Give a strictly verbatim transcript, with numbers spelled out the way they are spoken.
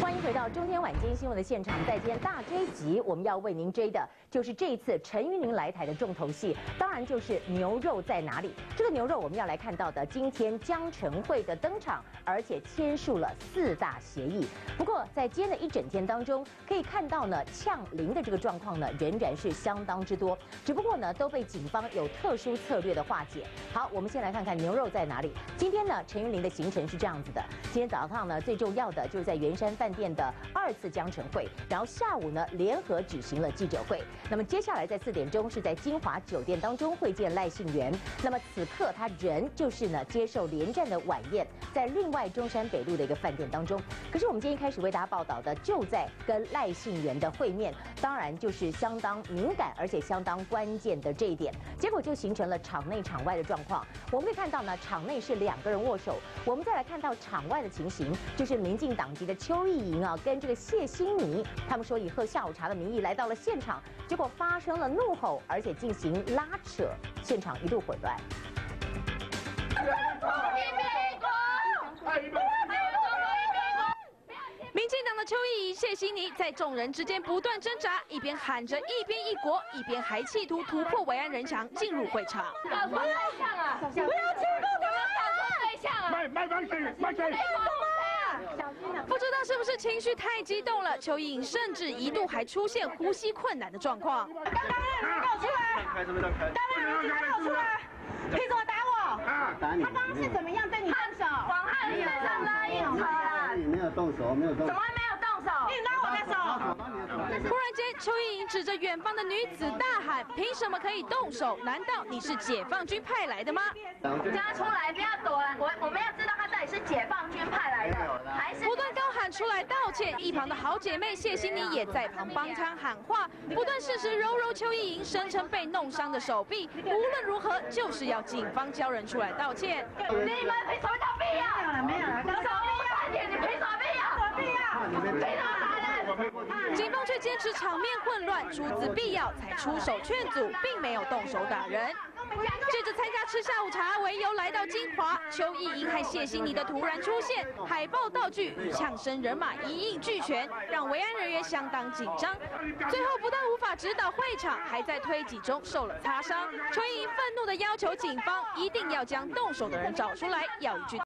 欢迎回到中天晚间新闻的现场，在今天大 J 集，我们要为您追的就是这一次陈玉玲来台的重头戏，当然就是牛肉在哪里。这个牛肉我们要来看到的，今天江晨慧的登场，而且签署了四大协议。不过在今天的一整天当中，可以看到呢，呛零的这个状况呢，仍然是相当之多，只不过呢，都被警方有特殊策略的化解。好，我们先来看看牛肉在哪里。今天呢，陈玉玲的行程是这样子的，今天早上呢，最重要的就是在圆山饭店的二次江晨会，然后下午呢联合举行了记者会。那么接下来在四点钟是在金华酒店当中会见赖幸元。那么此刻他人就是呢接受连战的晚宴，在另外中山北路的一个饭店当中。可是我们今天一开始为大家报道的就在跟赖幸元的会面，当然就是相当敏感而且相当关键的这一点，结果就形成了场内场外的状况。我们会看到呢，场内是两个人握手，我们再来看到场外的情形，就是民进党籍的邱意莹啊，跟这个谢欣妮，他们说以喝下午茶的名义来到了现场，结果发生了怒吼，而且进行拉扯，现场一度混乱。 民进党的邱意莹、谢欣妮在众人之间不断挣扎，一边喊着一边一国，一边还企图突破维安人墙进入会场。 不要对象啊！不要欺负他们！对象啊！ 卖卖东西，卖东西！ 不知道是不是情绪太激动了，邱意莹甚至一度还出现呼吸困难的状况。 刚刚让你给我出来！刚刚你给我出来！凭什么打我？ 打你！ 他刚刚是怎么样对你动手？往汉身上拉一扯啊！ 你没有动手，没有动手。 怎么会没有动手？你拉我的手！ 忽然间，邱意莹指着远方的女子大喊：“凭什么可以动手？难道你是解放军派来的吗？” 叫他出来，不要躲了！我我们要知道他到底是解放军派来的，还是不断高喊出来道歉。一旁的好姐妹谢欣妮也在旁帮腔喊话，不断适时揉揉邱意莹声称被弄伤的手臂。无论如何，就是要警方叫人出来道歉。 你们凭什么逃避呀？没有了，没有了，有什么必要？你凭什么必要？什么必要？凭什么打人？ 警方却坚持场面混乱，出自必要才出手劝阻，并没有动手打人。借着参加吃下午茶为由来到金华，邱意莹和谢欣妮的突然出现，海报道具与呛声人马一应俱全，让维安人员相当紧张。最后不但无法指导会场，还在推挤中受了擦伤。邱意莹愤怒地要求警方一定要将动手的人找出来，要一句